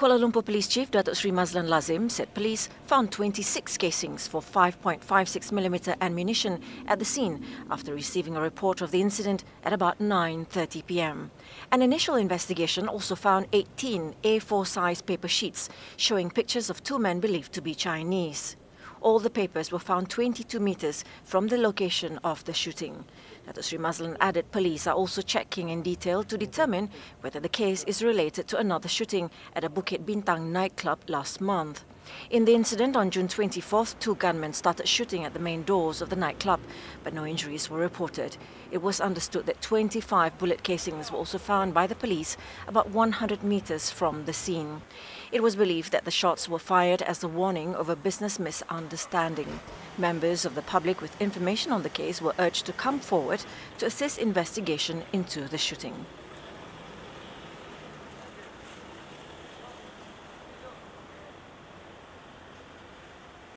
Kuala Lumpur Police Chief Datuk Sri Mazlan Lazim said police found 26 casings for 5.56mm ammunition at the scene after receiving a report of the incident at about 9:30 p.m. An initial investigation also found 18 A4-size paper sheets showing pictures of two men believed to be Chinese. All the papers were found 22 meters from the location of the shooting. Datuk Sri Mazlan added police are also checking in detail to determine whether the case is related to another shooting at a Bukit Bintang nightclub last month. In the incident on June 24th, two gunmen started shooting at the main doors of the nightclub, but no injuries were reported. It was understood that 25 bullet casings were also found by the police about 100 meters from the scene. It was believed that the shots were fired as a warning of a business misunderstanding. Members of the public with information on the case were urged to come forward to assist investigation into the shooting.